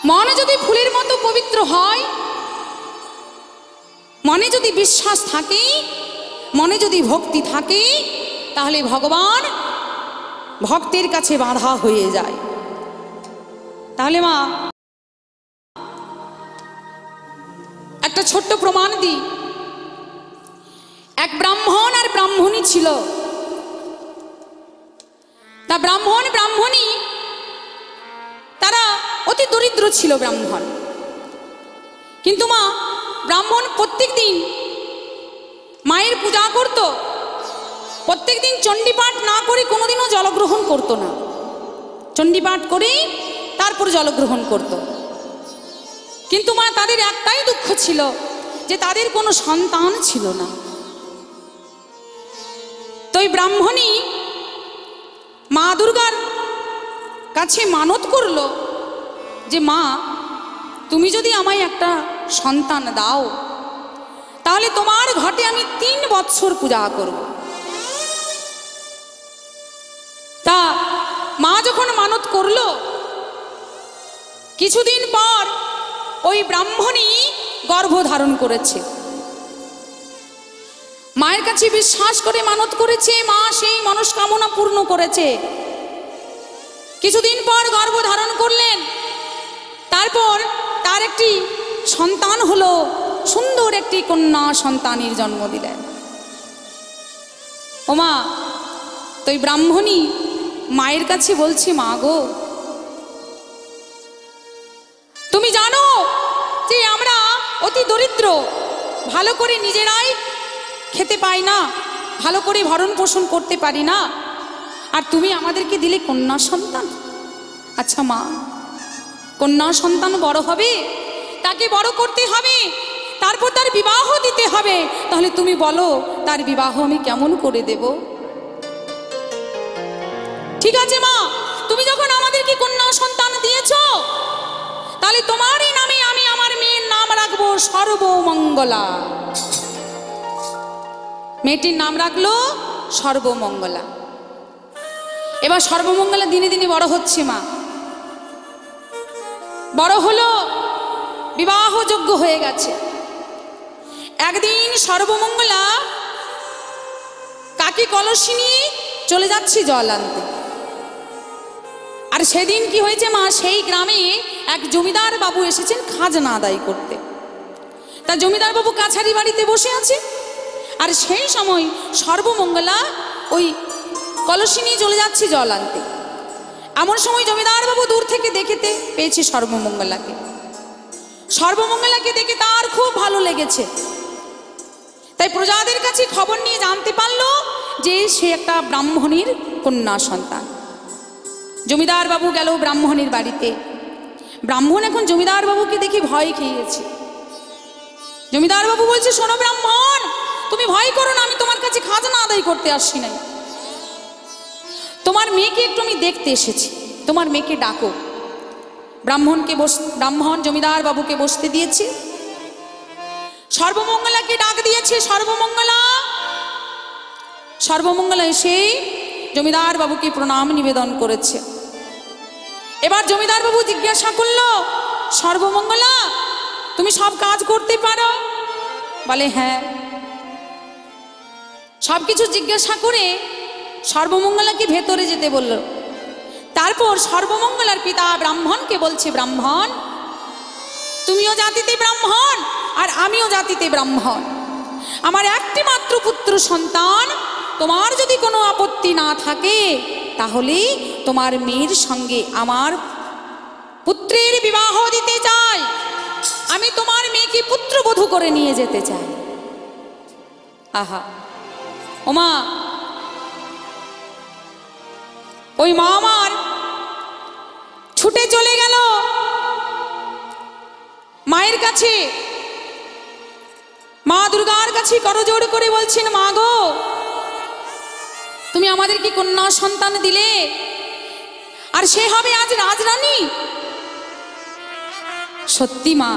মন যদি ফুলের মতো পবিত্র হয়, মনে যদি বিশ্বাস থাকে, মনে যদি ভক্তি থাকে, তাহলে ভগবান ভক্তের কাছে বাধা হয়ে যায়। তাহলে মা একটা ছোট্ট প্রমাণ দিই। এক ব্রাহ্মণ আর ব্রাহ্মণী ছিল। তা ব্রাহ্মণ ব্রাহ্মণী তারা অতি দরিদ্র ছিল ব্রাহ্মণ। কিন্তু মা ব্রাহ্মণ প্রত্যেক দিন মায়ের পূজা করত, প্রত্যেক দিন চণ্ডীপাঠ না করে কোনোদিনও জলগ্রহণ করত না। চণ্ডীপাঠ করেই তারপর জলগ্রহণ করত। কিন্তু মা তাদের একটাই দুঃখ ছিল যে তাদের কোনো সন্তান ছিল না। তো এই ব্রাহ্মণী মা দুর্গার কাছে মানত করলো যে মা, তুমি যদি আমায় একটা সন্তান দাও তাহলে তোমার ঘটে আমি 3 বৎসর পূজা করব। তা মা যখন মানত করলো, কিছুদিন পর ওই ব্রাহ্মণী গর্ভধারণ করেছে। মায়ের কাছে বিশ্বাস করে মানত করেছে, মা সেই মনস্কামনা পূর্ণ করেছে। কিছুদিন পর গর্ভধারণ করলেন, তারপর তার একটি সন্তান হলো, সুন্দর একটি কন্যা সন্তানের জন্ম দিলেন। ও মা, তো এই ব্রাহ্মণী মায়ের কাছে বলছে, মা গো, তুমি জানো যে আমরা অতি দরিদ্র, ভালো করে নিজেরাই খেতে পাই না, ভালো করে ভরণ পোষণ করতে পারি না, আর তুমি আমাদেরকে দিলে কন্যা সন্তান। আচ্ছা মা, কন্যা সন্তান বড় হবে, তাকে বড় করতে হবে, তারপর তার বিবাহ দিতে হবে। তাহলে তুমি বলো তার বিবাহ আমি কেমন করে দেব? ঠিক আছে মা, তুমি যখন আমাদেরকে কন্যা সন্তান দিয়েছো, তাহলে তোমারই নামে আমি আমার মেয়ের নাম রাখবো সর্বমঙ্গলা। মেয়েটির নাম রাখলো সর্বমঙ্গলা। এবার সর্বমঙ্গলা দিনে দিনে বড় হচ্ছে মা, বড় হলো, বিবাহযোগ্য হয়ে গেছে। একদিন সর্বমঙ্গলা কাকি কলসি নিয়ে চলে যাচ্ছে জল আনতে। আর সেদিন কি হয়েছে মা, সেই গ্রামে এক জমিদার বাবু এসেছেন খাজনা আদায় করতে। তা জমিদার বাবু কাছারি বাড়িতে বসে আছে, আর সেই সময় সর্বমঙ্গলা ওই কলসি নিয়ে চলে যাচ্ছে জল আনতে। এমন সময় জমিদার বাবু দূর থেকে দেখতে পেয়েছে সর্বমঙ্গলাকে। সর্বমঙ্গলাকে দেখে তার খুব ভালো লেগেছে, তাই প্রজাদের কাছে খবর নিয়ে জানতে পারলো যে সে একটা ব্রাহ্মণীর কন্যা সন্তান। জমিদার বাবু গেল ব্রাহ্মণীর বাড়িতে। ব্রাহ্মণ এখন জমিদার বাবুকে দেখে ভয় খেয়ে গেছে। জমিদার বাবু বলছে, শোনো ব্রাহ্মণ, তুমি ভয় করো না, আমি তোমার কাছে খাজনা আদায় করতে আসছি নাই, তোমার মেয়েকে একটু আমি দেখতে এসেছি, তোমার মেয়েকে ডাকো। ব্রাহ্মণ জমিদার বাবুকে বসতে দিয়েছে, সর্বমঙ্গলাকে ডাক দিয়েছে। সর্বমঙ্গলা এসে জমিদার বাবুকে প্রণাম নিবেদন করেছে। এবার জমিদার বাবু জিজ্ঞাসা করলো, সর্বমঙ্গলা, তুমি সব কাজ করতে পারো? বলে হ্যাঁ। সবকিছু জিজ্ঞাসা করে সর্বমঙ্গলাকে ভেতরে যেতে বলল। তারপর সর্বমঙ্গলার পিতা ব্রাহ্মণকে বলছে, ব্রাহ্মণ, তুমিও জাতিতে ব্রাহ্মণ আর আমিও জাতিতে ব্রাহ্মণ, আমার একটি মাত্র পুত্র সন্তান, তোমার যদি কোনো আপত্তি না থাকে তাহলে তোমার মেয়ের সঙ্গে আমার পুত্রের বিবাহ দিতে চাই, আমি তোমার মেয়েকে পুত্রবধূ করে নিয়ে যেতে চাই। আহা, ওমা, ওই মা আমার ছুটে চলে গেল মায়ের কাছে, মা দুর্গার কাছে করজোড় করে বলছেন, মা গো, তুমি আমাদেরকে কন্যা সন্তান দিলে, আর সে হবে আজ রাজরানী। সত্যি মা।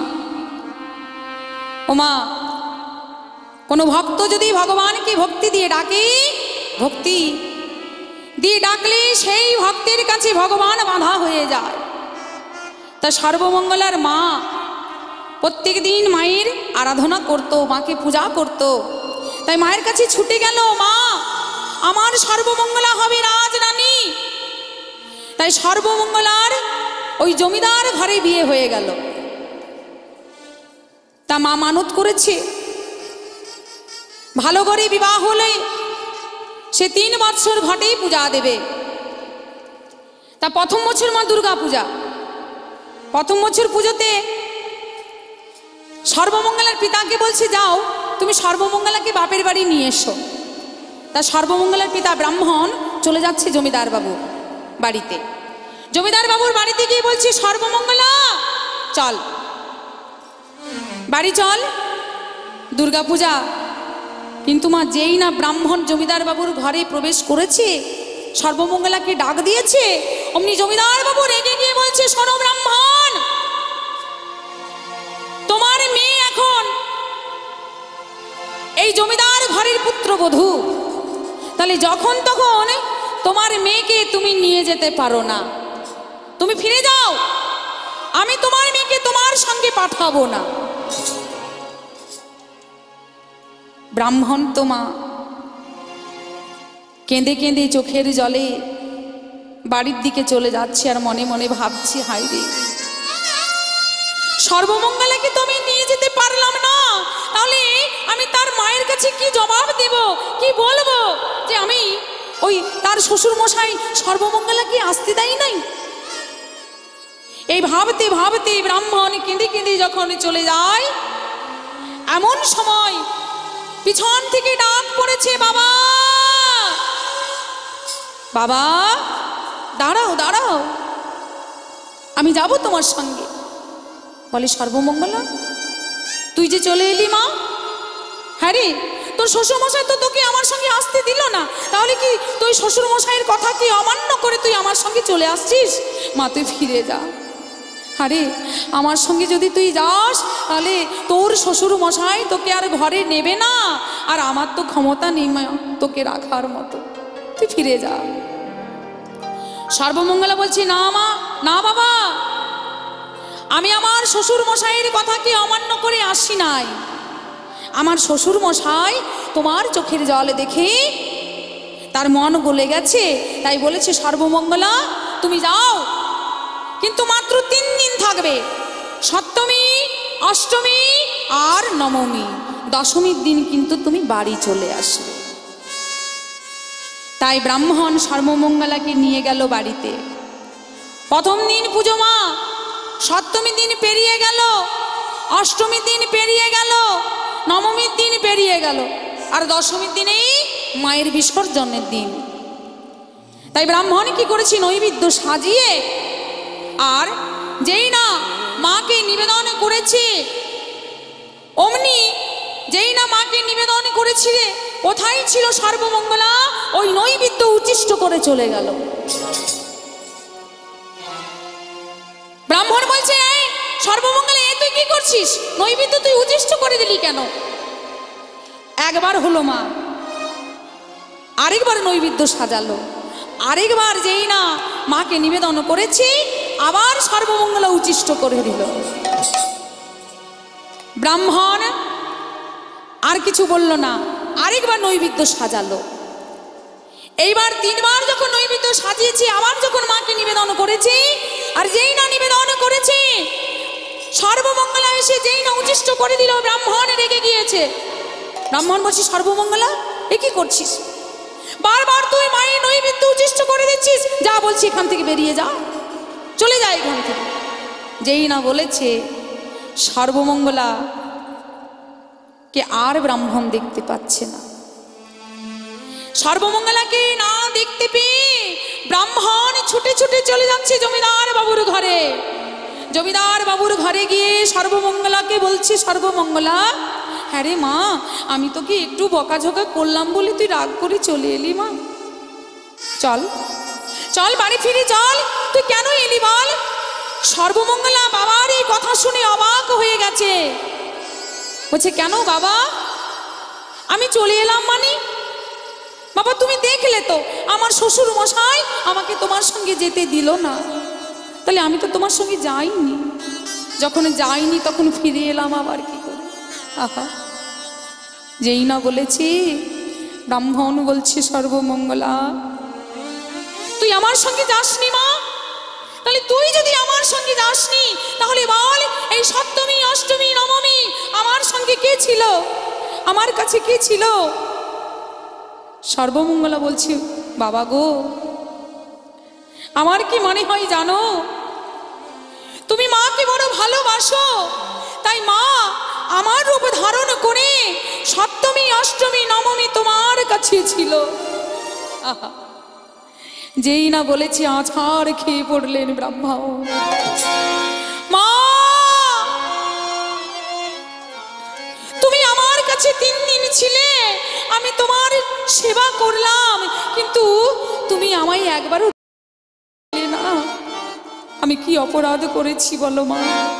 ও মা, কোনো ভক্ত যদি ভগবানকে ভক্তি দিয়ে ডাকে, ভক্তি দিয়ে ডাকলে সেই ভক্তের কাছে ভগবান বাধা হয়ে যায়। তা সর্বমঙ্গলার মা প্রত্যেক দিন মায়ের আরাধনা করত, মাকে পূজা করত। তাই মায়ের কাছে ছুটে গেল, মা আমার সর্বমঙ্গলা হবে রাজরানী। তাই সর্বমঙ্গলার ওই জমিদার ঘরে বিয়ে হয়ে গেল। তা মা মানত করেছে ভালো করে বিবাহ হলে সে 3 বৎসর ঘটেই পূজা দেবে। তা প্রথম বছর মা দুর্গা পূজা, প্রথম বছর পুজোতে সর্বমঙ্গলার পিতাকে বলছে, যাও তুমি সর্বমঙ্গলাকে বাপের বাড়ি নিয়ে এসো। তা সর্বমঙ্গলার পিতা ব্রাহ্মণ চলে যাচ্ছে জমিদার বাবু বাড়িতে। জমিদার বাবুর বাড়িতে গিয়ে বলছে, সর্বমঙ্গলা চল বাড়ি চল, দুর্গা পূজা। কিন্তু মা যেই না ব্রাহ্মণ জমিদার বাবুর ঘরে প্রবেশ করেছে, সর্বমঙ্গলাকে ডাক দিয়েছে, অমনি জমিদার বাবু রেগে গিয়ে বলছে, শোনো ব্রাহ্মণ, তোমার মেয়ে এখন এই জমিদার ঘরের পুত্রবধূ, তাহলে যখন তখন তোমার মেয়েকে তুমি নিয়ে যেতে পারো না, তুমি ফিরে যাও, আমি তোমার মেয়েকে তোমার সঙ্গে পাঠাবো না। ব্রাহ্মণ তো মা কেঁদে কেঁদে চোখের জলে বাড়ির দিকে চলে যাচ্ছে, আর মনে মনে ভাবছি, হায় রে, সর্বমঙ্গলাকে তো আমি নিয়ে যেতে পারলাম না, তাহলে আমি তার মায়ের কাছে কি জবাব দেব, কি বলবো যে আমি ওই তার শ্বশুর মশাই সর্বমঙ্গলাকে আসতে দেয় নাই। এই ভাবতে ভাবতে ব্রাহ্মণ কেঁদে কেঁদে যখন চলে যায়, এমন সময় পিছন থেকে ডাক পড়েছে, বাবা বাবা দাঁড়াও দাঁড়াও, আমি যাব তোমার সঙ্গে। বলে, সর্বমঙ্গলা তুই যে চলে এলি মা? হ্যাঁ রে, তোর শ্বশুরমশাই তো তোকে আমার সঙ্গে আসতে দিল না, তাহলে কি তুই শ্বশুরমশাইয়ের কথা কি অমান্য করে তুই আমার সঙ্গে চলে আসছিস? মা তুই ফিরে যা। আরে আমার সঙ্গে যদি তুই যাস, তাহলে তোর শ্বশুরমশাই তোকে আর ঘরে নেবে না, আর আমার তো ক্ষমতা নেই মা তোকে রাখার মতো, তুই ফিরে যা। সর্বমঙ্গলা বলছি, না মা, না বাবা, আমি আমার শ্বশুর মশাইয়ের কথাকে অমান্য করে আসি নাই। আমার শ্বশুর মশাই তোমার চোখের জল দেখে তার মন গলে গেছে, তাই বলেছে সর্বমঙ্গলা তুমি যাও, কিন্তু মাত্র 3 দিন থাকবে, সপ্তমী, অষ্টমী আর নবমী, দশমীর দিন কিন্তু তুমি বাড়ি চলে আসবে। তাই ব্রাহ্মণ সর্বমঙ্গলাকে নিয়ে গেল বাড়িতে। প্রথম দিন পুজো মা, সপ্তমীর দিন পেরিয়ে গেল, অষ্টমীর দিন পেরিয়ে গেল, নবমীর দিন পেরিয়ে গেল, আর দশমীর দিনেই মায়ের বিসর্জনের দিন। তাই ব্রাহ্মণ কি করেছি, নৈবেদ্য সাজিয়ে, আর যেই না মাকে নিবেদন করেছে, অমনি যেই না মাকে নিবেদন করেছিল, কোথায় ছিল সর্বমঙ্গলা, ওই নৈবেদ্য উচ্ছিষ্ট করে চলে গেল। ব্রাহ্মণ বলছে, এই সর্বমঙ্গলা, এ তুই কি করছিস? নৈবেদ্য তুই উচ্ছিষ্ট করে দিলি কেন? একবার হলো মা, আরেকবার নৈবেদ্য সাজালো, আরেকবার যেই না মাকে নিবেদন করেছি, আবার সর্বমঙ্গলা উচ্ছিষ্ট করে দিল। ব্রাহ্মণ আর কিছু বলল না, আরেকবার নৈবেদ্য সাজালো। এইবার 3 বার যখন নৈবেদ্য সাজিয়েছি, আবার যখন মাকে নিবেদন করেছি, আর যেই না নিবেদন করেছি, সর্বমঙ্গলা এসে যেই না উচ্ছিষ্ট করে দিল, ব্রাহ্মণ রেগে গিয়েছে। ব্রাহ্মণ বলছি, সর্বমঙ্গলা এ কি করছিস? বারবার তুই মায়ের নৈবেদ্য উচ্ছিষ্ট করে দিচ্ছিস, যা বলছি এখান থেকে বেরিয়ে যা, চলে যায় এখান থেকে। যেই না বলেছে, সর্বমঙ্গলা কে আর ব্রাহ্মণ দেখতে পাচ্ছে না। সর্বমঙ্গলাকে না দেখতে পেয়ে ব্রাহ্মণ ছুটে ছুটে চলে যাচ্ছে জমিদার বাবুর ঘরে। জমিদার বাবুর ঘরে গিয়ে সর্বমঙ্গলাকে বলছে, সর্বমঙ্গলা, হ্যাঁ রে মা, আমি তোকে একটু বকাঝকা করলাম বলে তুই রাগ করে চলে এলি মা, চল চল বাড়ি ফিরে চল, তুই কেন এলি বল? সর্বমঙ্গলা বাবার এই কথা শুনে অবাক হয়ে গেছে, বলছে, কেন বাবা? আমি চলে এলাম মানে? বাবা তুমি দেখলে তো আমার শ্বশুর মশাই আমাকে তোমার সঙ্গে যেতে দিল না, তাহলে আমি তো তোমার সঙ্গে যাইনি, যখন যাইনি তখন ফিরে এলাম আবার কি করে? আহা, যেই না বলেছি ব্রাহ্মণ বলছে সর্বমঙ্গলা, তুই আমার সঙ্গে যাসনি মা, তাহলে তুই যদি আমার সঙ্গে যাসনি তাহলে বল এই সপ্তমী অষ্টমী নবমী আমার সঙ্গে কে ছিল, আমার কাছে কে ছিল? সর্বমঙ্গলা বলছে বাবা গো, আমার কি মনে হয় জানো, তুমি মাকে বড় ভালোবাসো, তাই মা আমার রূপ ধারণ করে সপ্তমী অষ্টমী নবমী তোমার কাছে ছিল। আহা, যেই না বলেছি আছাড় খেয়ে পড়লেন ব্রাহ্মণ। মা, তুমি আমার কাছে 3 দিন ছিলে, আমি তোমার সেবা করলাম, কিন্তু তুমি আমায় একবারও দিলে না। আমি কি অপরাধ করেছি বলো মা?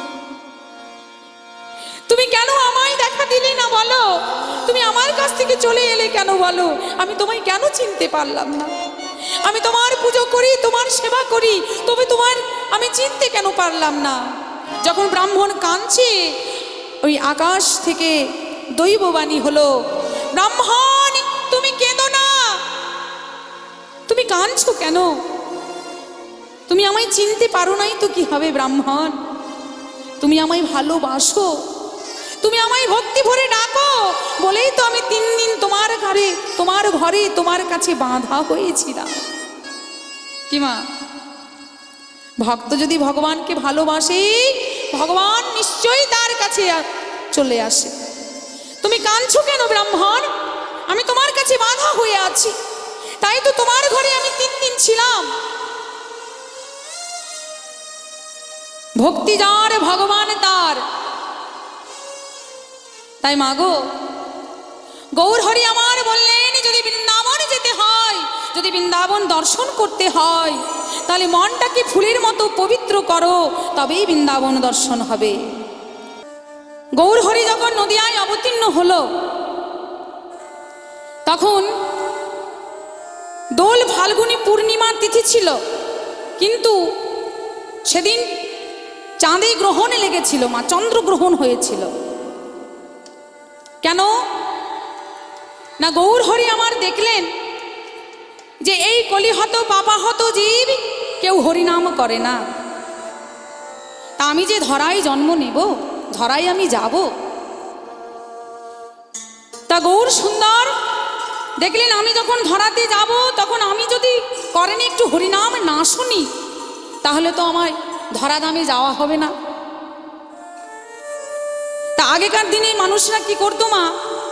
তুমি কেন আমায় দেখা দিলে না বলো? তুমি আমার কাছ থেকে চলে এলে কেন বলো? আমি তোমায় কেন চিনতে পারলাম না? আমি তোমার পুজো করি, তোমার সেবা করি, তবে তোমার আমি চিনতে কেন পারলাম না? যখন ব্রাহ্মণ কাঁদছে, ওই আকাশ থেকে দৈববাণী হলো, ব্রাহ্মণ তুমি কেঁদো না, তুমি কাঁদছো কেন? তুমি আমায় চিনতে পারো নাই তো কি হবে ব্রাহ্মণ? তুমি আমায় ভালোবাসো, তুমি আমায় ভক্তি ভরে ডাকো বলেই তো আমি 3 দিন তোমার ঘরে তোমার কাছে বাঁধা হয়েছিলাম। কি মা, ভক্ত যদি ভগবানকে ভালোবাসে, ভগবান নিশ্চয়ই তার কাছে চলে আসে। তুমি কাঁদছো কেন ব্রাহ্মণ? আমি তোমার কাছে বাঁধা হয়ে আছি, তাই তো তোমার ঘরে আমি 3 দিন ছিলাম। ভক্তি যার ভগবান তার। তাই মাগো, গৌর হরি আমার বললেন যদি বৃন্দাবন যেতে হয়, যদি বৃন্দাবন দর্শন করতে হয়, তাহলে মনটাকে ফুলের মতো পবিত্র করো, তবেই বৃন্দাবন দর্শন হবে। গৌর হরি যখন নদিয়ায় অবতীর্ণ হলো, তখন দোল ফাল্গুনী পূর্ণিমা তিথি ছিল, কিন্তু সেদিন চাঁদে গ্রহণে লেগেছিল মা, চন্দ্রগ্রহণ হয়েছিল। কেন না, গৌর হরি আমার দেখলেন যে এই কলিহত পাপাহত জীব কেউ হরিনাম করে না, তা আমি যে ধরায় জন্ম নেব, ধরায় আমি যাব। তা গৌর সুন্দর দেখলেন আমি যখন ধরাতে যাব, তখন আমি যদি করেন একটু হরিনাম না শুনি, তাহলে তো আমার ধরাধামে যাওয়া হবে না। তা আগেকার দিনে মানুষরা কি করতো মা,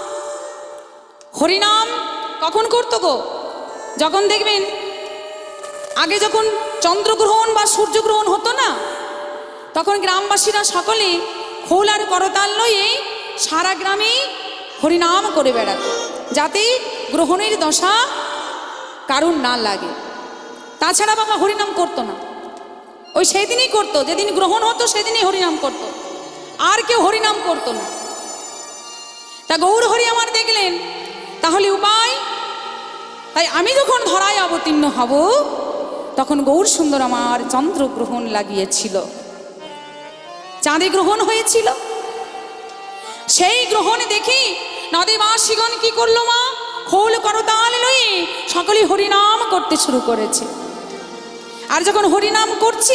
হরিনাম কখন করতো গো? যখন দেখবেন আগে যখন চন্দ্রগ্রহণ বা সূর্যগ্রহণ হতো না, তখন গ্রামবাসীরা সকলে খোল আর করতাল লয়ে সারা গ্রামে হরিনাম করে বেড়াতো, যাতে গ্রহণের দশা কারুর না লাগে। তাছাড়া বাবা হরিনাম করতো না, ওই সেই দিনই করতো, যেদিন গ্রহণ হতো সেদিনই হরিনাম করতো, আর কেউ হরিনাম করতো না। তা গৌর হরি আমার দেখলেন তাহলে উপায়, তাই আমি যখন ধরায় অবতীর্ণ হব, তখন গৌর সুন্দর আমার চন্দ্রগ্রহণ লাগিয়েছিল, চাঁদে গ্রহণ হয়েছিল। সেই গ্রহণ দেখি নদীবাসীগণ কি করলো মা, খোল করতাল লয়ে সকলে হরিনাম করতে শুরু করেছে। আর যখন হরিনাম করছে,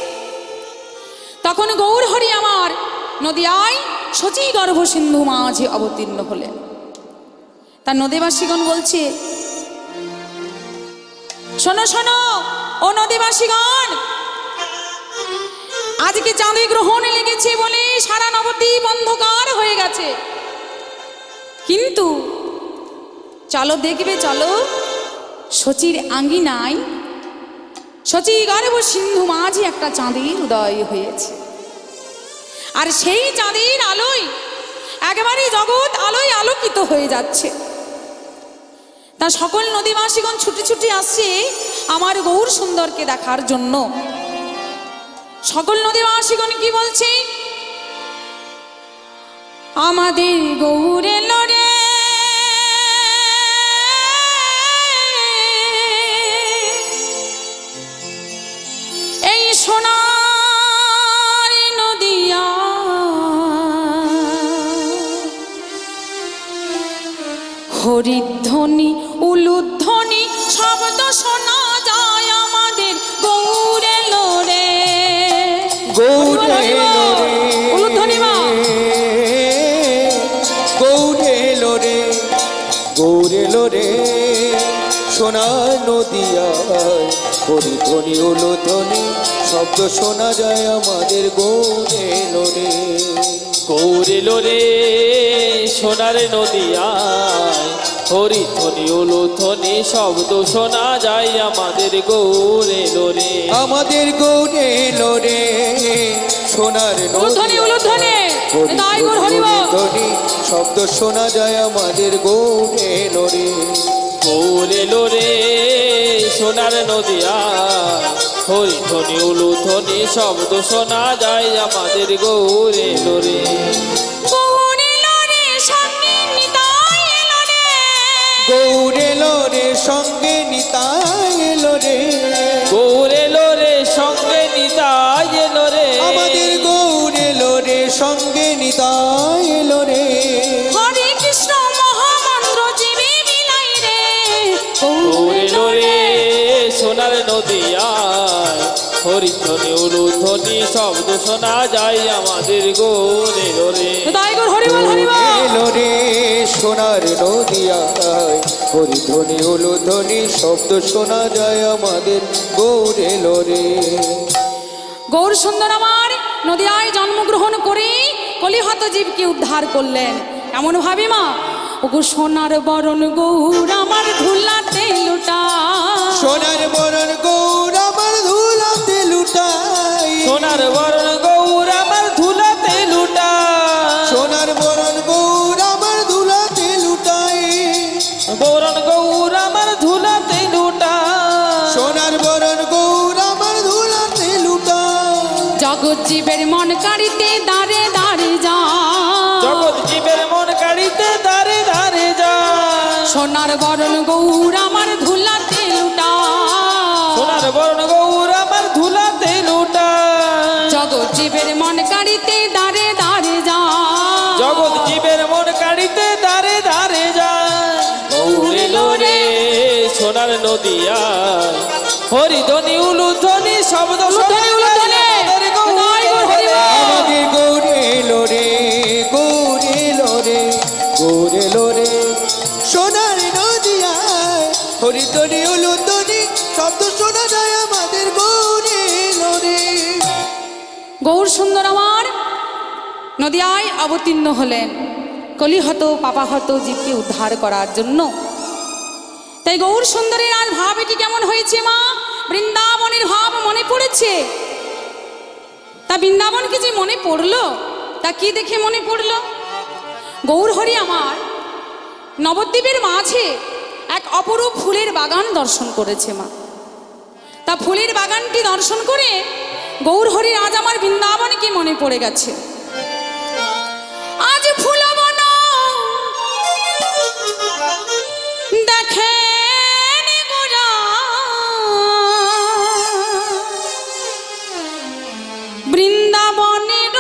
তখন গৌর হরি আমার নদিয়ায় শচী গর্ভ সিন্ধু মাঝে অবতীর্ণ হলেন। তার নদীবাসীগণ বলছে, শোনো শোনো ও নদীবাসীগণ, আজকে চাঁদে গ্রহণ লেগেছে বলে সারা নবদ্বীপ অন্ধকার হয়ে গেছে, কিন্তু চলো দেখবে, চলো শচীর আঙ্গিনায় শচী গর্ভ সিন্ধু মাঝে একটা চাঁদের উদয় হয়েছে, আর সেই চাঁদের আলোয় একেবারে জগৎ আলোয় আলোকিত হয়ে যাচ্ছে। তা সকল নদীবাসীগণ ছুটি ছুটি আসছে আমার গৌর সুন্দরকে দেখার জন্য। সকল নদীবাসীগণ কি বলছে, আমাদের গৌর এলো রে, এই সোনা শব্দ শোনা যায় আমাদের গৌরে লোরে গৌরে লোরে গৌরে লোরে গৌরে লোরে সোনার নদিয়ায় হরিধ্বনি উলুধ্বনি শব্দ শোনা যায় আমাদের গৌরে লোরে গৌরে লোরে সোনার নদিয়ায় হরিধ্বনি উলুধ্বনি শব্দ শোনা যায় আমাদের গৌরে লোরে আমাদের গৌরে লোরে সোনার উলুধ্বনি উলুধ্বনি তাই গৌর হরিব ধ্বনি শব্দ শোনা যায় আমাদের গৌরে লোরে গৌরে লোরে সোনার নদিয়ায় হরিধ্বনি উলুধ্বনি শব্দ শোনা যায় আমাদের গৌরে লোরে গৌরে লোরে সঙ্গে নিতাই এলো রে গৌরে লোরে সঙ্গে নিতাই এলো রে গৌরে লোরে সঙ্গে নিতাই এলো রে আমাদের গৌরে লোরে সঙ্গে নিতাই এলো রে হরে কৃষ্ণ মহামন্ত্র জীবে বিলাই রে গৌরে লোরে সোনার নদিয়ায় হরিধ্বনি উলুধ্বনি শব্দ শোনা যায় আমাদের গৌরে লোরে তাই গৌর হরিবল হরিবল লোরে সোনার নদিয়ায় হরিধ্বনি উলুধ্বনি শব্দ শোনা যায় আমাদের গৌরে লোরে গৌর সুন্দর আমার নদিয়ায় জন্মগ্রহণ করে কলিহত জীবকে উদ্ধার করলেন এমন ভাবে মা ওগো সোনার বরণ গৌর আমার ধুলাতে লুটা সোনার বরণ গৌর আমার ধুলাতে লুটাই সোনার বরণ গৌর আমার ধুলাতে লুটা সোনার বরণ গৌর আমার ধুলাতে লুটাই বরণ গৌর আমার ধুলাতে লুটা সোনার বরণ গৌর আমার ধুলাতে লুটাই জগৎ জীবের মন কাড়িতে দাঁড়ে দাঁড়ে যা জগৎ জীবের মন কাড়িতে দাঁড়ে দাঁড়ে যা সোনার বরণ গৌর আমার ধুলাতে লুটা সোনার বরণ গৌর আমার ধুলাতে লুটা জগৎ জীবের মন কাড়িতে দাঁড়ে দাঁড়ে যা জগৎ জীবের মন কাড়িতে দাঁড়ে দাঁড়ে যা গৌরে লোরে সোনার নদিয়ায় হরিধ্বনি উলুধ্বনি শব্দ শোনা যায় আমাদের গৌরে লোরে আমাদের গৌরে লোরে গৌরে লোরে গৌরে লোরে সোনার নদিয়ায় হরিধ্বনি উলুধ্বনি শব্দ শোনা যায় আমাদের গৌরে লোরে গৌর সুন্দর আমার নদিয়ায় অবতীর্ণ হলেন কলিহত পাপাহত জীবকে উদ্ধার করার জন্য তাই গৌর সুন্দরের আজ ভাব এটি কেমন হয়েছে মা বৃন্দাবনের ভাব মনে পড়েছে তা বৃন্দাবনকে যে মনে পড়লো তা কি দেখে মনে পড়লো গৌর হরি আমার নবদ্বীপের মাঝে এক অপরূপ ফুলের বাগান দর্শন করেছে মা তা ফুলের বাগানটি দর্শন করে গৌর হরি আজ আমার বৃন্দাবনকে মনে পড়ে গেছে আজ ফুলবন দেখেন গোরা বৃন্দাবনের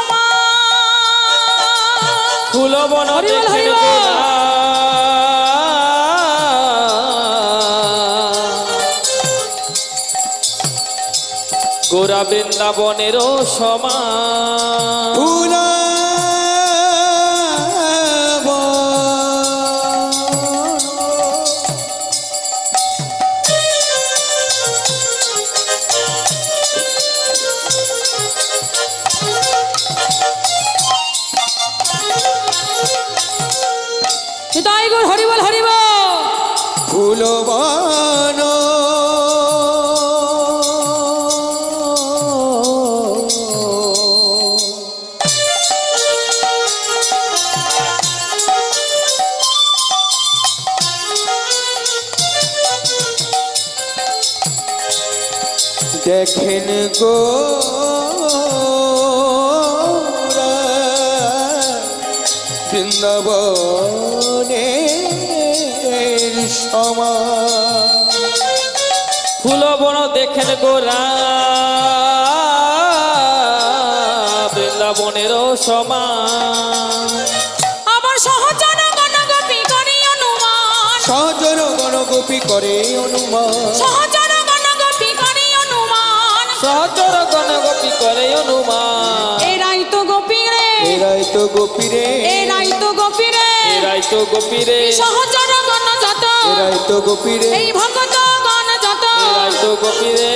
সমান ফুলবন দেখেন গোরা গোরা বৃন্দাবনের সমান ফুলা তাই গৌর হরিবল হরিব ফুলবান দেখেন গো বৃন্দাবনের সমান ফুলবন দেখেন গোরা বৃন্দাবনের সমান আবার সহচর গণ গোপী করি অনুমান সহচর গণগোপী করে অনুমান, সহচর গণগোপী করে অনুমান, সহচর গণগোপী করে অনুমান। এরাই তো গোপী রে, এরাই তো গোপী রে, এরাই তো গোপী রে, এরাই তো গোপী রে, সহচর গণ যত, এরাই তো গোপী রে, এই ভগত গণ যত। এরাই তো গোপী রে।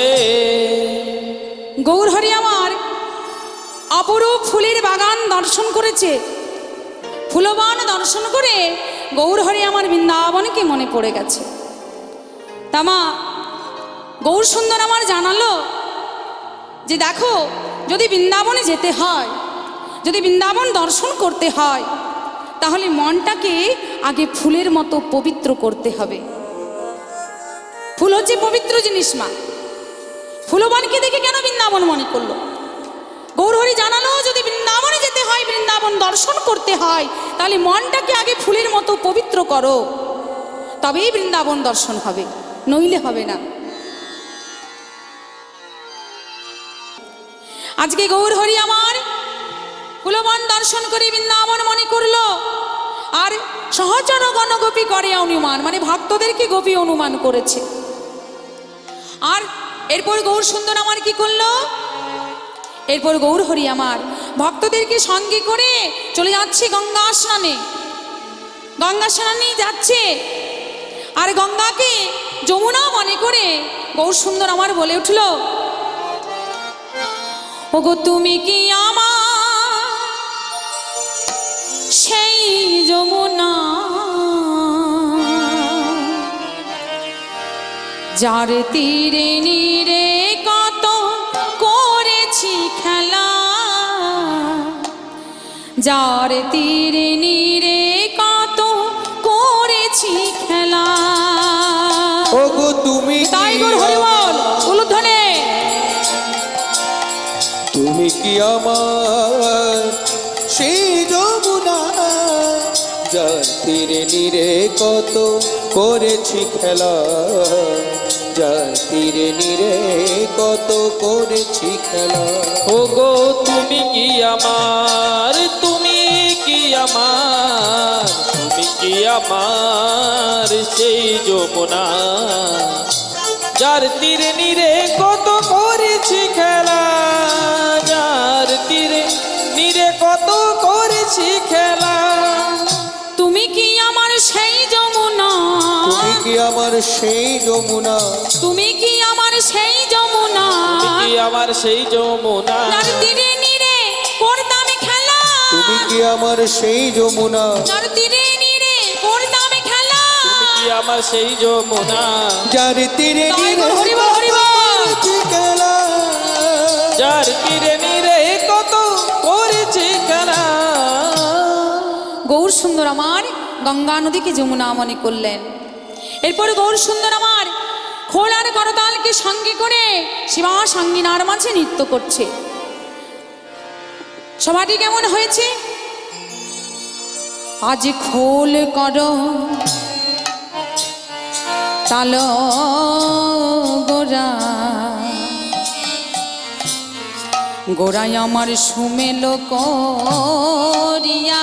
গৌর হরি আমার অপরূপ ফুলের বাগান দর্শন করেছে, ফুলবান দর্শন করে গৌর হরি আমার বৃন্দাবনকে মনে পড়ে গেছে। তামা গৌর সুন্দর আমার জানালো যে দেখো, যদি বৃন্দাবনে যেতে হয়, যদি বৃন্দাবন দর্শন করতে হয়, তাহলে মনটাকে আগে ফুলের মতো পবিত্র করতে হবে। ফুল হচ্ছে পবিত্র জিনিস মা। ফুলবানকে দেখে কেন বৃন্দাবন মনে করলো? গৌরহরি জানালো যদি বৃন্দাবনে যেতে হয়, বৃন্দাবন দর্শন করতে হয়, তাহলে মনটাকে আগে ফুলের মতো পবিত্র করো, তবেই বৃন্দাবন দর্শন হবে, নইলে হবে না। আজকে গৌরহরি আমার ফুলবান দর্শন করে বৃন্দাবন মনে করলো, আর সহচর গণগোপী করে অনুমান, মানে ভক্তদেরকে গোপী অনুমান করেছে। আর এরপর গৌর সুন্দর আমার কি করলো? এরপর গৌর হরি আমার ভক্তদেরকে সঙ্গে করে চলে যাচ্ছে গঙ্গা স্নানে, গঙ্গা স্নানে যাচ্ছে। আর গঙ্গাকে যমুনা মনে করে গৌর সুন্দর আমার বলে উঠল, ওগো তুমি কি আমার সেই যমুনা, যার তীরে নীরে কত করেছি খেলা, যার তীরে নীরে কত করেছি খেলা। ওগো তুমি তাই গৌর হরি বল উলুধ্বনে, তুমি কি আমার সেই যমুনা, যার তীরে নীরে কত করেছি খেলা, যার তীরে নীরে কত করেছি খেলা। ওগো তুমি কি আমার, তুমি কি আমার, তুমি কি আমার সেই যমুনা, যার তীরে নীরে কত করেছি খেলা, যার তীরে নীরে কত করেছি খেলা। তুমি কি আমার সেই যমুনা, তুমি কি আমার সেই যমুনা, তুমি কি আমার সেই যমুনা, তুমি কি আমার সেই যমুনা, যার তীরে নীরে করতাম খেলা, তুমি কি আমার সেই যমুনা, যার তীরে নীরে করতাম খেলা। তুমি কি আমার সেই যমুনা, যার তীরে তাই নীরে গো হরি বল, হরি বল। করেছি খেলা, যার তীরে নীরে কত করেছি খেলা। গৌর সুন্দর আমার গঙ্গা নদীকে যমুনা মনে করলেন। এরপর গৌর সুন্দর আমার খোল আর করতালকে সঙ্গে করে শিবা সঙ্গিনার মাঝে নৃত্য করছে। সভাটি কেমন হয়েছে? আজ খোল কর তাল গোরা, গোড়াই আমার সুমেল করিয়া,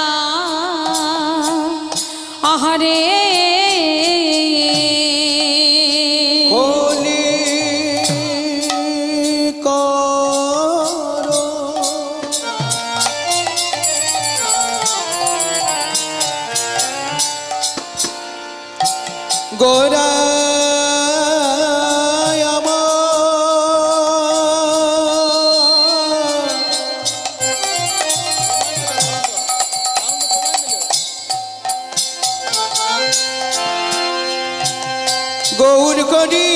আহারে হোলি করো গোরা গৌর করি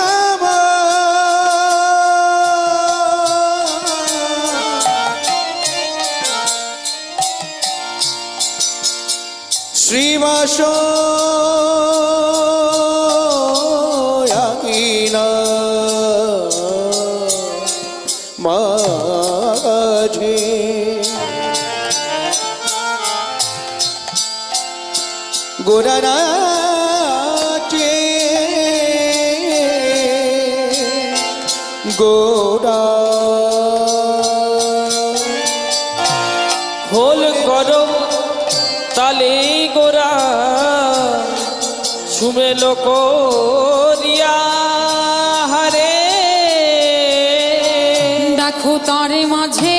শ্রীবাস মাঝে গোরা গোরা খোল করো তালে গোরা, সুমেলো করিয়া হারে দেখো তার মাঝে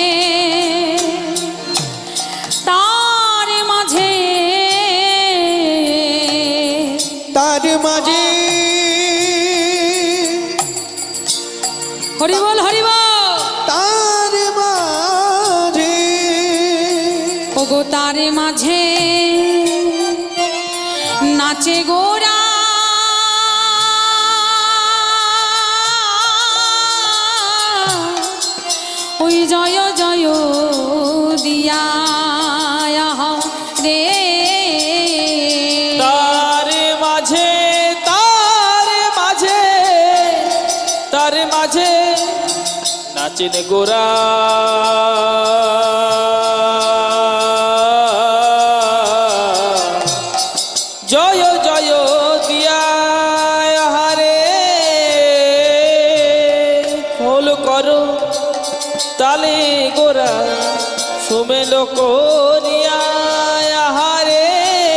তার মাঝে তার মাঝে হরিবল হরিবল তার মাঝে ওগো তার মাঝে নাচে গোরা ওই জয় জয় দিয়া রে তার মাঝে তার মাঝে তার মাঝে নাচেন গোরা জয় জয় দিয়া হারে খোল করো তালে গোরা সুমেলো করিয়া হারে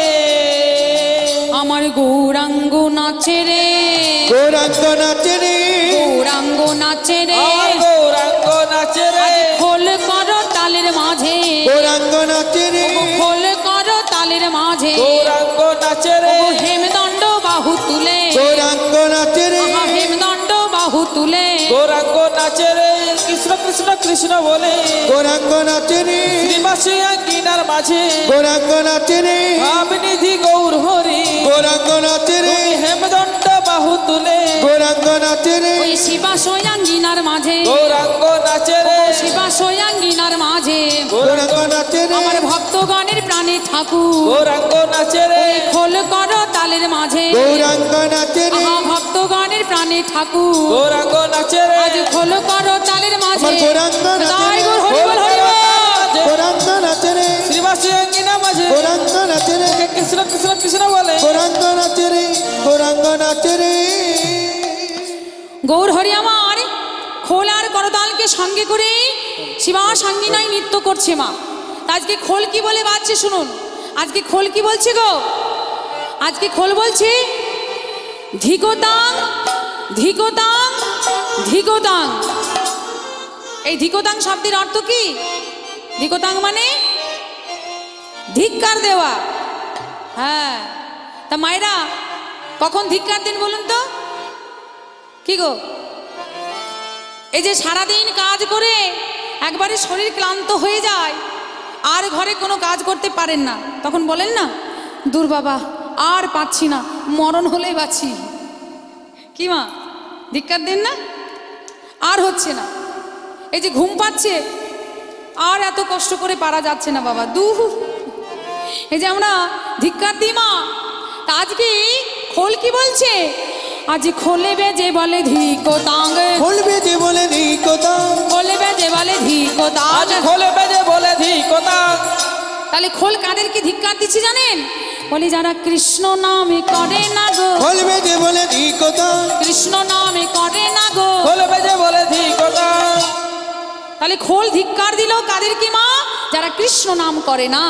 আমার গৌরাঙ্গ নাচে রে গৌরাঙ্গ নাচে রে গৌরাঙ্গ নাচে রে আমার গৌরাঙ্গ নাচে রে খোল করো তালের মাঝে গৌরাঙ্গ নাচে রে খোল করো তালের মাঝে গৌরাঙ্গ নাচে রে হেমদণ্ড বাহু তুলে গৌরাঙ্গ নাচে রে হেমদণ্ড বাহু তুলে গৌরাঙ্গ নাচে রে কৃষ্ণ কৃষ্ণ কৃষ্ণ বলে গৌরাঙ্গ নাচে রে শ্রীবাসী কিনার মাঝে গৌরাঙ্গ নাচে রে ভাবনিধি গৌর হরি গৌরাঙ্গ নাচে রে হেমদণ্ড বাহু তুলে গৌরাঙ্গ নাচে রে ওই শিবা সোয়াঙ্গিনার মাঝে গৌরাঙ্গ নাচে রে শিবা সোয়াঙ্গিনার মাঝে গৌরাঙ্গ নাচে রে আমার ভক্তগণের প্রাণে ঠাকুর গৌরাঙ্গ নাচে রে খোল করো তালের মাঝে গৌরাঙ্গ নাচে রে ভক্তগণের প্রাণে ঠাকুর গৌরাঙ্গ নাচে রে আজ খোল করো তালের মাঝে আমার গৌরাঙ্গ নাচে জয় রে গুরু হরিবল হরিবল গৌরাঙ্গ নাচে রে শ্রীবাসী কিনা মাঝে গৌরাঙ্গ নাচে রে কৃষ্ণ কৃষ্ণ কৃষ্ণ বলে গৌরাঙ্গ নাচে রে গৌরাঙ্গ নাচে রে গৌর হরি আমার খোল আর করতালকে সঙ্গে করে শিবা সাঙ্গিনাই নৃত্য করছে মা তা আজকে খোল কি বলে বাজছে শুনুন আজকে খোল কি বলছে গো আজকে খোল বলছে ধিকোতাং ধিকোতাং ধিকোতাং এই ধিকোতাং শব্দের অর্থ কি ধিকোতাং মানে ধিক্কার দেওয়া হ্যাঁ তা মায়েরা কখন ধিক্কার দিন বলুন তো কি গো এই যে সারাদিন কাজ করে একবারে শরীর ক্লান্ত হয়ে যায় আর ঘরে কোনো কাজ করতে পারেন না তখন বলেন না দূর বাবা আর পাচ্ছি না মরণ হলেই বাঁচি কি মা ধিক্কার দিন না আর হচ্ছে না এই যে ঘুম পাচ্ছে আর এত কষ্ট করে পারা যাচ্ছে না বাবা এই যে আমরা ধিক্কার দিই মা তা আজকে খোল কি বলছে আজ খোলে বেজে বলে ধিকোতাং খোল বেজে বলে ধিকোতাং খোলে বেজে বলে ধিকোতাং আজ খোলে বেজে বলে ধিকোতাং তাহলে খোল কাদেরকে ধিক্কার দিচ্ছে জানেন বলে যারা কৃষ্ণ নামে করে না গো খোল বেজে বলে ধিকোতাং কৃষ্ণ নামে করে না গো খোলে বেজে বলে ধিকোতাং তাহলে খোল ধিক্কার দিল কাদেরকে মা যারা কৃষ্ণ নাম করে না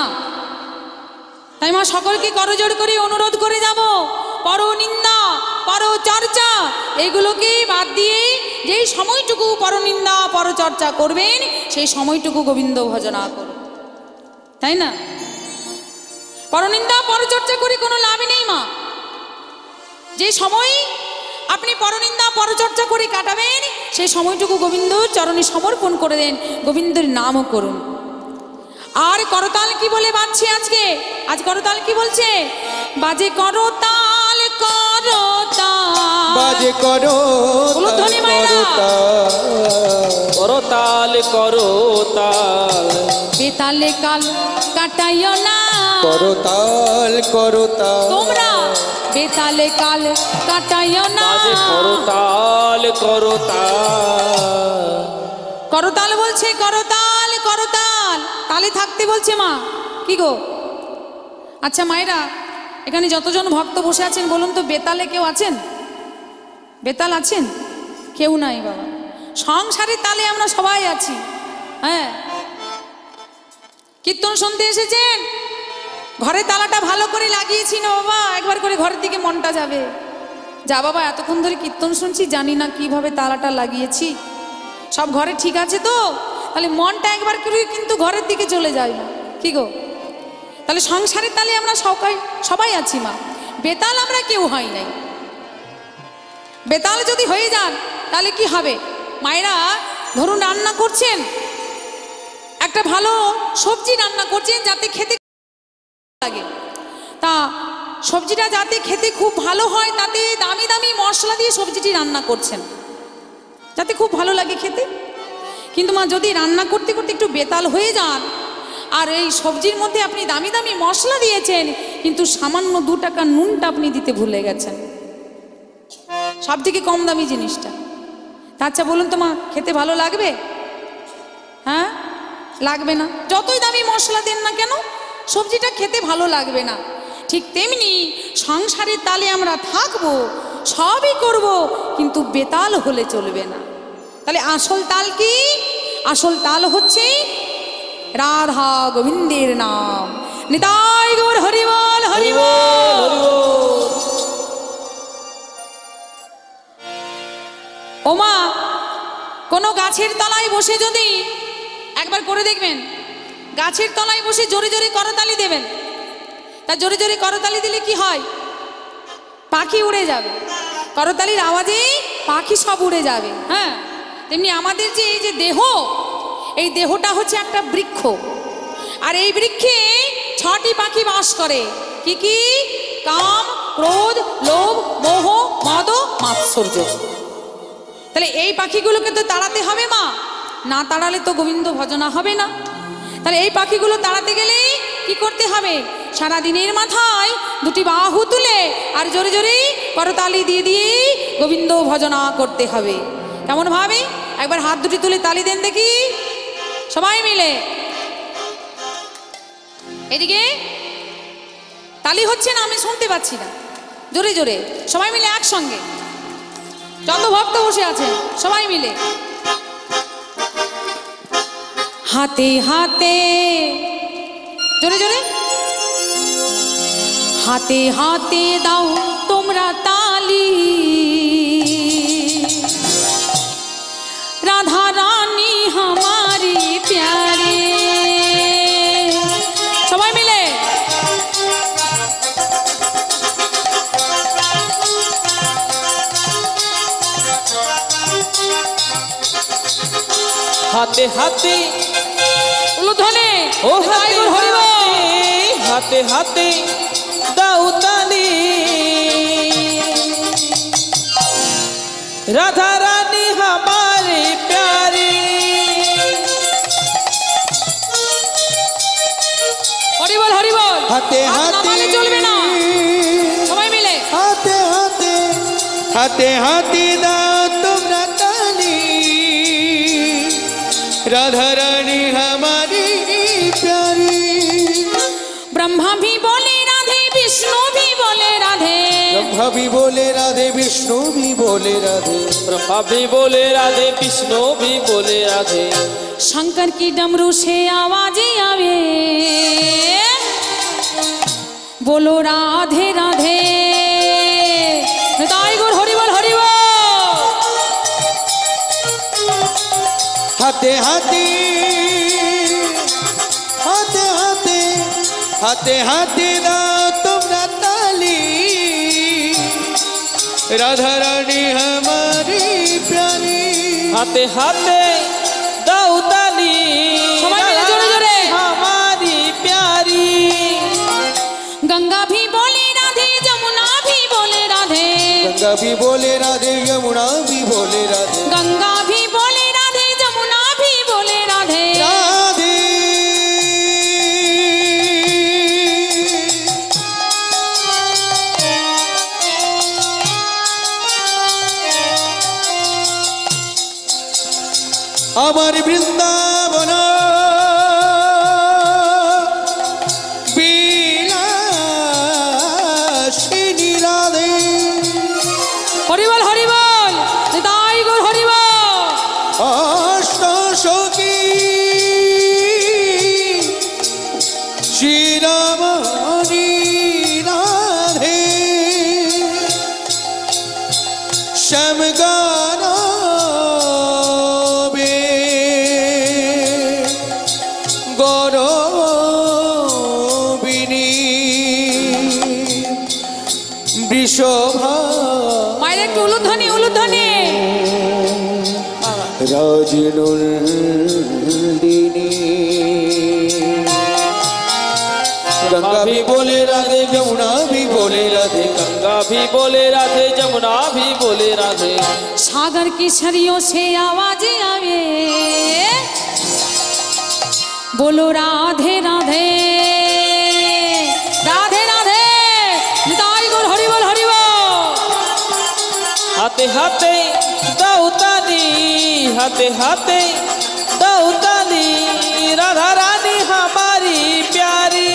তাই মা সকলকে করজোড় করে অনুরোধ করে যাব পরনিন্দা পরচর্চা এগুলোকে বাদ দিয়ে যেই সময়টুকু পরনিন্দা পরচর্চা করবেন সেই সময়টুকু গোবিন্দ ভজনা করুন তাই না পরনিন্দা পরচর্চা করে কোনো লাভ নেই মা যে সময় আপনি পরনিন্দা পরচর্চা করে কাটাবেন সেই সময়টুকু গোবিন্দ চরণে সমর্পণ করে দেন গোবিন্দের নামও করুন আর করতাল কি বলে বাজছে আজকে আজ করতাল কি বলছে বাজে করতাল করতাল বাজে করো উলুধ্বনি মায়েরা। করো তাল করো তাল বেতালে কাল কাটাইও না করো তাল করো তাল তোমরা বেতালে কাল কাটাইও না বাজে করো তাল করো তাল করতাল বলছে করতাল করতাল তালে থাকতে বলছে মা কি গো আচ্ছা মায়েরা এখানে যতজন ভক্ত বসে আছেন বলুন তো বেতালে কেউ আছেন বেতাল আছেন কেউ নাই বাবা সংসারের তালে আমরা সবাই আছি হ্যাঁ কীর্তন শুনতে এসেছেন ঘরে তালাটা ভালো করে লাগিয়েছি না বাবা, একবার করে ঘরের দিকে মনটা যাবে। যা বাবা, এতক্ষণ ধরে কীর্তন শুনছি, জানি না কিভাবে তালাটা লাগিয়েছি, সব ঘরে ঠিক আছে তো? তাহলে মনটা একবার করে কিন্তু ঘরের দিকে চলে যায় মা। কি গো, তাহলে সংসারের তালে আমরা সবাই আছি মা, বেতাল আমরা কেউ হয় নাই। বেতাল যদি হয়ে যান তাহলে কি হবে? মায়েরা ধরুন রান্না করছেন, একটা ভালো সবজি রান্না করছেন যাতে খেতে লাগে, তা সবজিটা যাতে খেতে খুব ভালো হয় তাতে দামি দামি মশলা দিয়ে সবজিটি রান্না করছেন যাতে খুব ভালো লাগে খেতে। কিন্তু মা যদি রান্না করতে করতে একটু বেতাল হয়ে যান আর এই সবজির মধ্যে আপনি দামি দামি মশলা দিয়েছেন কিন্তু সামান্য 2 টাকা নুনটা আপনি দিতে ভুলে গেছেন, সব থেকে কম দামি জিনিসটা, তা আচ্ছা বলুন তো মা, খেতে ভালো লাগবে? হ্যাঁ, লাগবে না। যতই দামি মশলা দেন না কেন সবজিটা খেতে ভালো লাগবে না। ঠিক তেমনি সংসারের তালে আমরা থাকবো, সবই করব, কিন্তু বেতাল হলে চলবে না। তাহলে আসল তাল কি? আসল তাল হচ্ছে রাধা গোবিন্দের নাম। নিতাই গৌর হরিবল হরিবল। ওমা, কোনো গাছের তলায় বসে যদি একবার করে দেখবেন, গাছের তলায় বসে জোরে জোরে করতালি দেবেন, তা জোরে জোরে করতালি দিলে কি হয়? পাখি উড়ে যাবে, করতালির আওয়াজে পাখি সব উড়ে যাবে। হ্যাঁ, তেমনি আমাদের যে এই যে দেহ, এই দেহটা হচ্ছে একটা বৃক্ষ, আর এই বৃক্ষে 6টি পাখি বাস করে। কি কি? কাম, ক্রোধ, লোভ, মোহ, মদ, মাৎসর্য। তাহলে এই পাখিগুলোকে তো তাড়াতে হবে মা, না তাড়ালে তো গোবিন্দ ভজনা হবে না। তাহলে এই পাখিগুলো তাড়াতে গেলে কি করতে হবে? সারা দিনের মাথায় 2টি বাহু তুলে আর জোরে জোরে করতালি দিয়ে দিয়ে গোবিন্দ ভজনা করতে হবে। কেমন ভাবে? একবার হাত 2টি তুলে তালি দেন দেখি সবাই মিলে। এদিকে তালি হচ্ছে না, আমি শুনতে পাচ্ছি না, জোরে জোরে সবাই মিলে একসঙ্গে, যত ভক্ত বসে আছেন সবাই মিলে হাতে হাতে জোরে জোরে হাতে হাতে দাও তোমরা তালি, রাধা রানী हमारी प्यारी। সবাই মিলে হাতে হাতে উলুধ্বনি, ও হাতে হাতে হাতে দাও তালি, রাধা রানী हमारी प्यारी। হরি বল হরি বল। হাতে হাতে চলবে না, সবাই মিলে হাতে হাতে হাতে হাতে দাও তোমরা তালি, राधा रानी हमारी प्यारी। ब्रह्मा भी बोले राधे, विष्णु भी बोले राधे, ब्रह्मा भी बोले राधे, विष्णु भी बोले राधे, ब्रह्मा भी बोले राधे, विष्णु भी बोले राधे। शंकर की डमरू से आवाजें आवे, बोलो राधे राधे। निताई गौर हरि बोल हरि बोल। हाथे हाथे हाथे हाथे हाथे हाथे दाओ तुमरा ताली, राधा रानी हमारी प्यारी। हाथे हाथे दाओ ताली, सबाई मिले जोरे जोरे, हमारी प्यारी। गंगा भी बोले राधे, जमुना भी बोले राधे, गंगा भी बोले राधे, यमुना भी बोले राधे, गंगा भी बोले राधे, जमुना भी बोले राधे राधे। আমার বৃন্দাবন বিলাসিনী রাধে। हरि बोल हरि बोल। निताई गौर हरि बोल। अष्ट सखी श्री राम গরবিনী বৃষভা মায়ের একটু উলুধ্বনি উলুধ্বনি রাজনন্দিনী गंगा भी बोले राधे जमुना भी बोले राधे गंगा भी बोले राधे जमुना भी बोले राधे सागर की सरियों से आवाज आवे बोलो राधे राधे राधे राधे निताई गौर हरि बोल हरि बोल हाथे हाथे दाऊताली हाथे हाथे दाऊताली राधा रानी हमारी प्यारी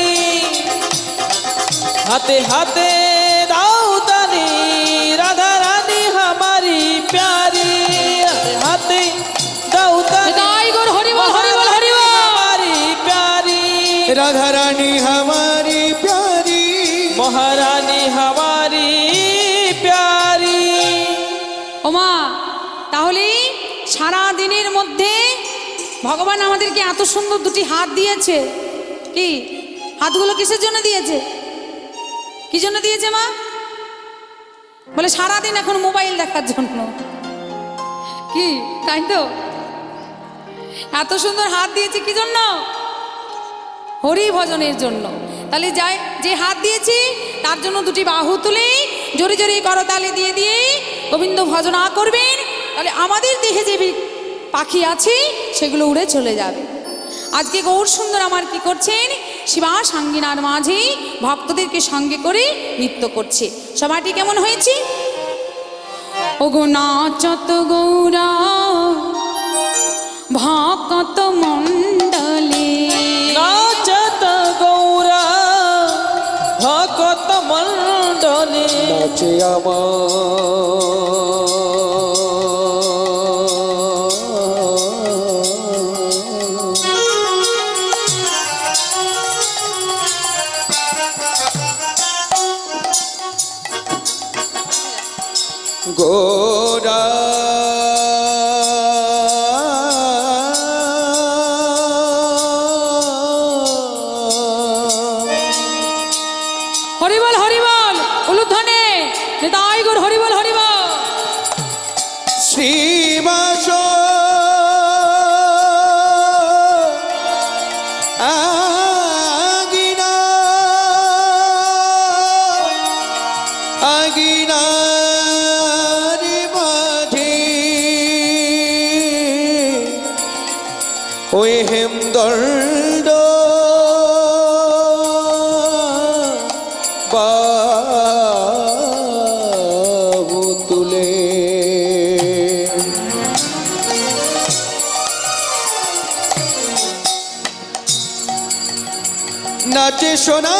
हाथे हाथे दाऊताली राधा रानी हमारी प्यारी हाथे दाऊताली निताई गौर हरि बोल हरि बोल हरि बोल हमारी प्यारी राधा रानी हमारी प्यारी महारानी हमारी प्यारी ওমা তাহলে সারা দিনের মধ্যে ভগবান আমাদেরকে এত সুন্দর দুটি হাত দিয়েছে কি হাতগুলো কিসের জন্য দিয়েছে কি জন্য দিয়েছে মা বলে সারা দিন এখন মোবাইল দেখার জন্য কি তাই তো এত সুন্দর হাত দিয়েছে কি জন্য হরি ভজনের জন্য তাহলে যাই যে হাত দিয়েছি তার জন্য দুটি বাহু তুলে জোরে জোরে করতালি দিয়ে দিয়ে গোবিন্দ ভজনা করবেন তাহলে আমাদের দেহে যে পাখি আছে সেগুলো উড়ে চলে যাবে আজকে গৌর সুন্দর আমার কি করছেন শিবা সাঙ্গিনার মাঝে ভক্তদেরকে সঙ্গে করে নৃত্য করছে সবাইটি কেমন হয়েছে ওগো নাচত গৌরা ভক্ত মণ্ডলে नाचत गौरा भक्त मंडले नाचे गोरा হরিবল হরিবল উলুধ্বনে নিতাই গৌর হরিবল হরিবল শ্রীবাস আগিনা আগিনারি মাঝে ওই হেমদণ্ড বাহু তুলে নাচে সোনা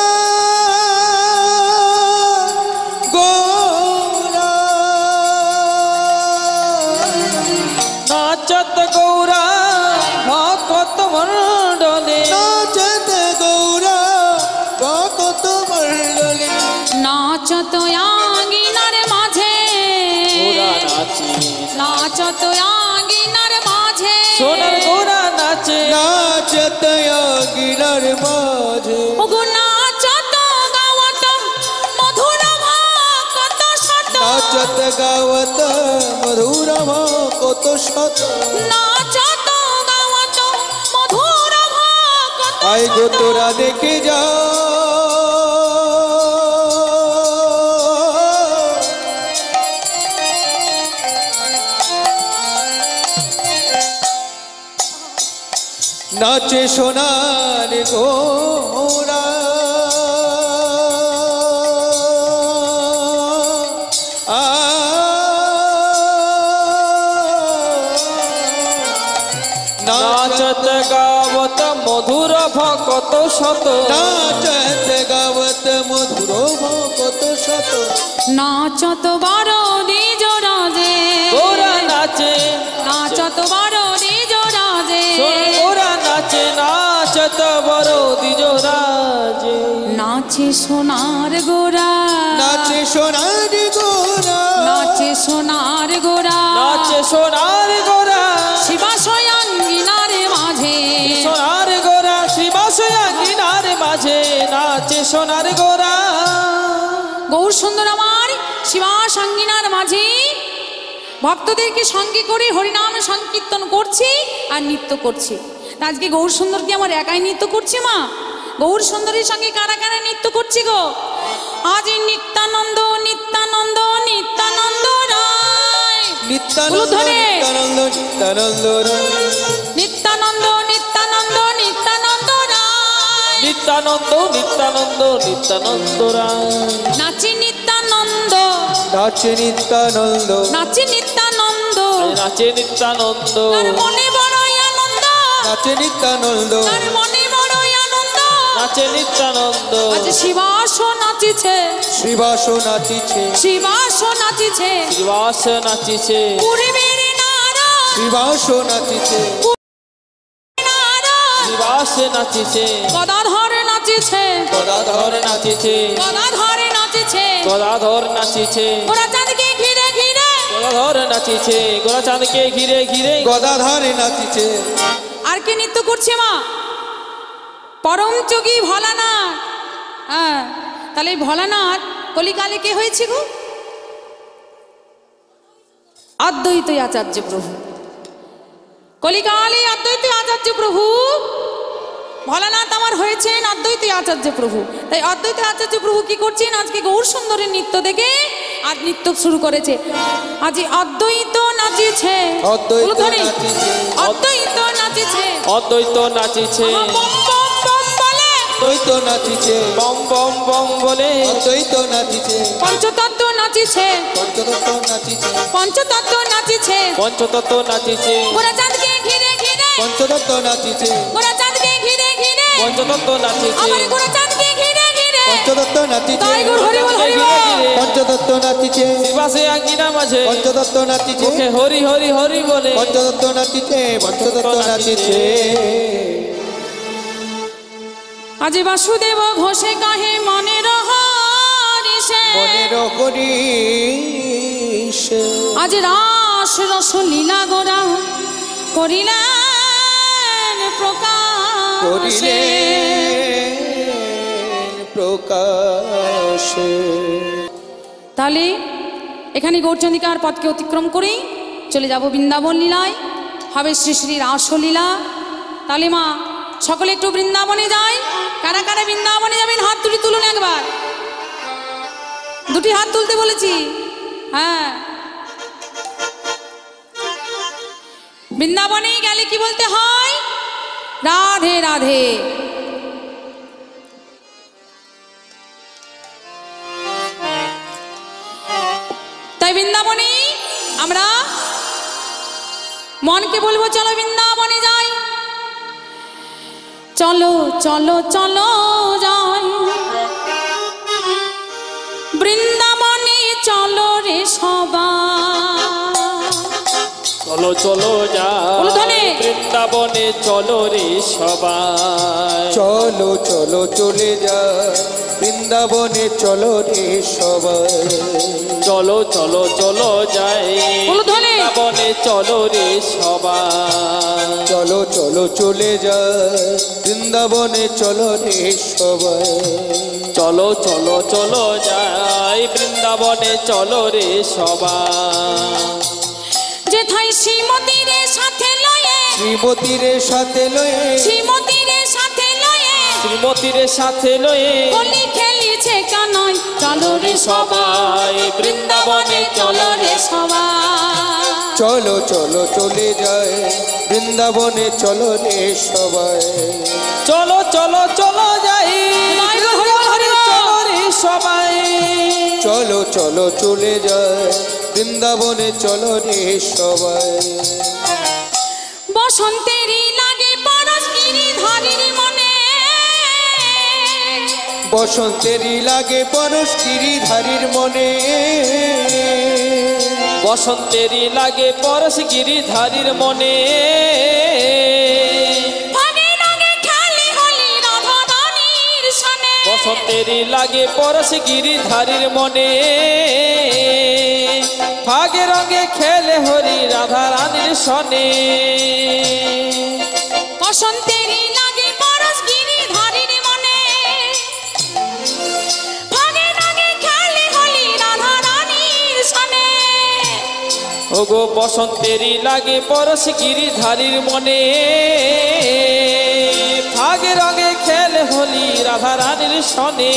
গোরা नाचत गौरा भक्त मंडले নাচত গৌরা ভক্ত মণ্ডলী নাচত আঙ্গিনার মাঝে गौरा नाचे নাচত আঙ্গিনার মাঝে सोनर गौरा नाचे নাচত গিরার মাঝে ওগো নাচত গাওয়াত মধুর কত শত নাচত গাওয়াত মধুর কত শত নাচত গাওয়াত মধুর কত আই গো তোরা দেখে যা নাচে সোনার গোরা नाचत गावत मधुर भक्त शत নাচত গাওয়াত মধুর কত শত নাচত বড় নিজ রাজে गौरा नाचे নাচত বড় নিজ রাজে सोनर गौरा नाचे नाचत बरो दिजो राजे নাচে সোনার গোরা নাচে সোনার গোরা নাচে সোনার গোরা नाचे सोनार गौरा শিবা সয়াঙ্গিনার মাঝে सोनार गौरा মাঝে নাচে সোনার গোরা। গৌর সুন্দর আমার শিবা সঙ্গিনার মাঝে ভক্তদেরকে সঙ্গে করে হরিনাম সংকীর্তন করছি আর নৃত্য করছি। তা আজকে গৌর সুন্দর কি আমার একাই নৃত্য করছে মা? গৌর সুন্দরীর সঙ্গে কারা কারা নৃত্য করছি গো? আজ নিত্যানন্দ নিত্যানন্দ নিত্যানন্দ রায়, নিত্যানন্দ নিত্যানন্দ নিত্যানন্দ রায়, নিত্যানন্দ নিত্যানন্দ নিত্যানন্দ রায়, নিত্যানন্দ নিত্যানন্দ নিত্যানন্দ রায়। নাচে নিত্যানন্দ, নাচে নিত্যানন্দ, নাচে নিত্যানন্দ, নাচে নিত্যানন্দ, তার মনে বড়ই আনন্দ, নাচে নিত্যানন্দ, তার মনে বড়ই আনন্দ। নাচে নিত্যানন্দ। আজ শিবাস নাচিছে, শ্রীবাস নাচিছে, শিবাস নাচিছে, শ্রীবাস নাচিছে, পূর্বের নারদ, শ্রীবাস নাচিছে, নারদ, শ্রীবাস নাচিছে, গদাধর নাচিছে, গদাধর নাচিছে, গদাধর নাচিছে, গদাধর নাচিছে, গোরাচাঁদকে ঘিরে ঘিরে, গদাধর নাচিছে, গোরাচাঁদকে ঘিরে ঘিরে। গদাধারে নাচিছে। আর কে নৃত্য করছে মা? পরম যোগী ভোলানাথ। হ্যাঁ, তাহলে এই ভোলানাথ কলিকালে কে হয়েছে গো? অদ্বৈত আচার্য প্রভু। কলিকালে অদ্বৈত আচার্য প্রভু ভোলানাথ আমার হয়েছেন অদ্বৈত আচার্য প্রভু। তাই অদ্বৈত আচার্য প্রভু কি করছেন? আজকে গৌর সুন্দরের নৃত্য দেখে আর নৃত্য শুরু করেছে। আজ অদ্বৈত নাচিছে, অদ্বৈত নাচিছে, অদ্বৈত নাচিছে, অদ্বৈত নাচিছে, বম বম বম বলে, অদ্বৈত নাচিছে, বম বম বম বলে, অদ্বৈত নাচিছে, পঞ্চতত্ত্ব নাচিছে, পঞ্চতত্ত্ব নাচিছে, পঞ্চতত্ত্ব নাচিছে, পঞ্চতত্ত্ব নাচিছে, গোরাচাঁদকে ঘিরে ঘিরে, পঞ্চতত্ত্ব নাচিছে, গোরাচাঁদকে ঘিরে ঘিরে, পঞ্চতত্ত্ব নাচিছে, আমার গোরাচাঁদকে ঘিরে ঘিরে, পঞ্চতত্ত্ব নাচিছে, তাই গৌর হরি বল হরি বল। পঞ্চতত্ত্ব নাচিছে, শ্রীবাসে আঙ্গিনা মাঝে পঞ্চতত্ত্ব নাচিছে, মুখে হরি হরি হরি বলে, পঞ্চতত্ত্ব নাচিছে, পঞ্চতত্ত্ব নাচিছে। আজ বাসুদেব ঘোষে কাহে মনের হরিষে, মনের হরিষে, আজ রাস রস লীলা গোরা করিলেন প্রকাশ, করিলেন প্রকাশে। তাহলে এখানে গৌরচন্দ্রিকার পথকে অতিক্রম করেই চলে যাব বৃন্দাবন লীলায়, হবে শ্রী শ্রী রাসলীলা। তাহলে মা সকলে একটু বৃন্দাবনে যাই। কারা কারা বৃন্দাবনে যাবেন হাত দুটি তুলুন একবার, দুটি হাত তুলতে বলেছি। হ্যাঁ, বৃন্দাবনে গেলে কি বলতে হয়? রাধে রাধে। তাই বৃন্দাবনে আমরা মনকে বলবো চলো বৃন্দাবনে যাই, চলো চলো চলো যাই বৃন্দাবনে, চলো রে সবাই, চলো চলো যাই বৃন্দাবনে, চলো রে সবাই, চলো চলো চলে যায় বৃন্দাবনে, চলো রে সবাই, চলো চলো চলো যাই বৃন্দাবনে, চলো রে সবাই, চলো চলো চলে যায় বৃন্দাবনে, চলো রে সবাই, চলো চলো চলো যাই বৃন্দাবনে, চলো রে সবাই। যেথায় শ্রীমতীর সাথে লয়ে, শ্রীমতীর সাথে লয়ে, শ্রীমতীর সাথে লয়ে, শ্রীমতীর সাথে লয়ে হোলি খেলিছে কানাই, চলো রে সবাই বৃন্দাবনে, চলো রে সবাই, চলো চলো চলে যায় বৃন্দাবনে, চলো রে সবাই, চলো চলো চলো যাই চলো রে সবাই, চলো চলো চলে যায় বৃন্দাবনে, চলো রে সবাই। বসন্তেরই লাগে পরশ গিরিধারীর মনে, বসন্তেরই লাগে পরশ গিরিধারীর মনে, বসন্তেরই লাগে পরশ গিরিধারীর মনে, ফাগে লাগে খেলি হোলি রাধা রানীর সনে, বসন্তেরই লাগে পরশ গিরিধারীর মনে, ফাগে রঙে খেলে হরি রাধা রানীর সনে, বসন্তেরই লাগে পরশ গিরিধারীর মনে, ওগো বসন্তেরই লাগে পরশ গিরিধারীর মনে ফাগে রঙে খেল হোলি রাধা রানীর সনে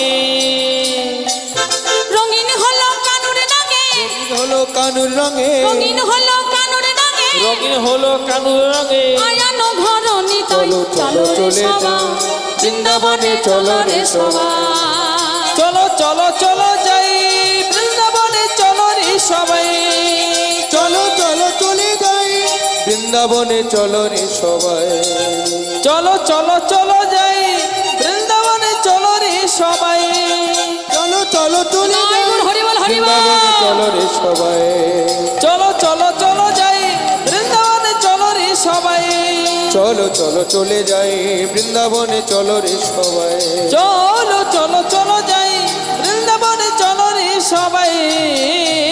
রঙিন হলো কানুর রঙে, হলো কানুর রঙে রঙিন হলো কানুর রঙে, রঙিন হলো কানুর রঙে আয়ানো ঘর নিতাই চলো চলো চলে যাই বৃন্দাবনে চলো রে সবাই চলো চলো চলো যাই বৃন্দাবনে চলো রে সবাই চলো চলো চলে যাই বৃন্দাবনে চলো রে সবাই চলো চলো চলো যাই বৃন্দাবনে চলো রে সবাই চলো চলো চলে যাই হরিবল হরিবল। বৃন্দাবনে চলো রে সবাই চলো চলো চলো যাই বৃন্দাবনে চলো রে সবাই চলো চলো চলে যাই বৃন্দাবনে চলো রে সবাই চলো চলো চলো যাই বৃন্দাবনে চলো রে সবাই